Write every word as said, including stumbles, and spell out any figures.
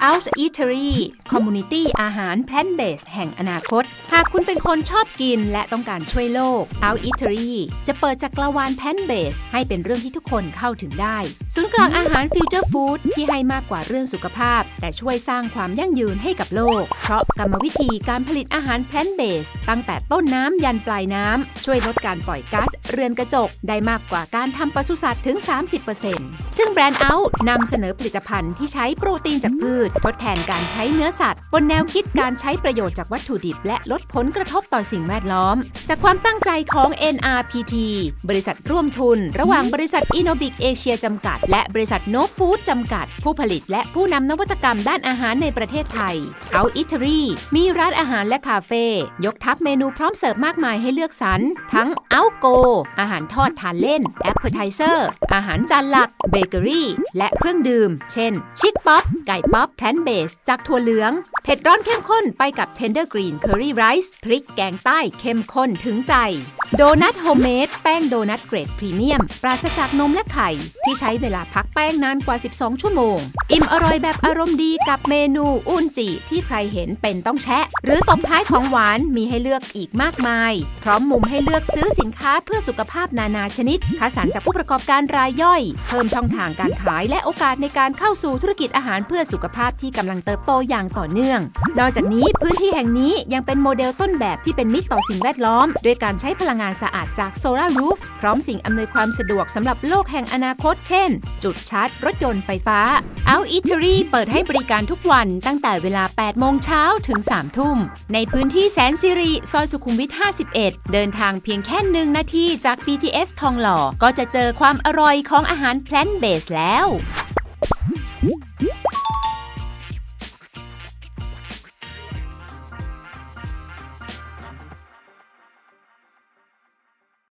Out Eatery Community อาหาร Plant Based แห่งอนาคตหากคุณเป็นคนชอบกินและต้องการช่วยโลก Out Eatery จะเปิดจักรวาล Plant Based ให้เป็นเรื่องที่ทุกคนเข้าถึงได้ศูนย์กลางอาหาร Future Food ที่ให้มากกว่าเรื่องสุขภาพแต่ช่วยสร้างความยั่งยืนให้กับโลกเพราะกรรมวิธีการผลิตอาหาร Plant Based ตั้งแต่ต้นน้ำยันปลายน้ำช่วยลดการปล่อยก๊าซเรือนกระจกได้มากกว่าการทำปศุสัตว์ถึง สามสิบเปอร์เซ็นต์ ซึ่งแบรนด์ Out นำเสนอผลิตภัณฑ์ที่ใช้โปรตีนจากพืชทดแทนการใช้เนื้อสัตว์บนแนวคิดการใช้ประโยชน์จากวัตถุดิบและลดผลกระทบต่อสิ่งแวดล้อมจากความตั้งใจของ เอ็น อาร์ พี ที บริษัทร่วมทุนระหว่างบริษัท Innobic Asia จำกัดและบริษัท No Food จำกัดผู้ผลิตและผู้นำนวัตกรรมด้านอาหารในประเทศไทย Out Eatery มีร้านอาหารและคาเฟ่ยกทัพเมนูพร้อมเสิร์ฟมากมายให้เลือกสรรทั้ง Out Go อาหารทอดทานเล่น Appetizer อาหารจานหลักเบเกอรี่และเครื่องดื่มเช่นชิคป๊อปไก่ป๊อปแพลนต์เบสจากถั่วเหลืองเผ็ดร้อนเข้มข้นไปกับ Tender Green Curry Rice พริกแกงใต้เข้มข้นถึงใจโดนัทโฮมเมดแป้งโดนัทเกรดพรีเมียมปราศจากนมและไข่ที่ใช้เวลาพักแป้งนานกว่าสิบสองชั่วโมงอิ่มอร่อยแบบอารมณ์ดีกับเมนูอุนจิที่ใครเห็นเป็นต้องแชะหรือตบท้ายของหวานมีให้เลือกอีกมากมายพร้อมมุมให้เลือกซื้อสินค้าเพื่อสุขภาพนานาชนิดคัดสรรจากผู้ประกอบการรายย่อยเพิ่มช่องทางการขายและโอกาสในการเข้าสู่ธุรกิจอาหารเพื่อสุขภาพที่กำลังเติบโตอย่างต่อเนื่องนอกจากนี้พื้นที่แห่งนี้ยังเป็นโมเดลต้นแบบที่เป็นมิตรต่อสิ่งแวดล้อมด้วยการใช้พลังงานสะอาดจากโซลาร์รูฟพร้อมสิ่งอำนวยความสะดวกสำหรับโลกแห่งอนาคตเช่นจุดชาร์จรถยนต์ไฟฟ้า Out Eatery เปิดให้บริการทุกวันตั้งแต่เวลา แปดโมงเช้าถึง สามทุ่มในพื้นที่แสนสิริซอยสุขุมวิท ห้าสิบเอ็ดเดินทางเพียงแค่หนึ่งนาทีจาก บี ที เอส ทองหล่อก็จะเจอความอร่อยของอาหาร Plant Based แล้ว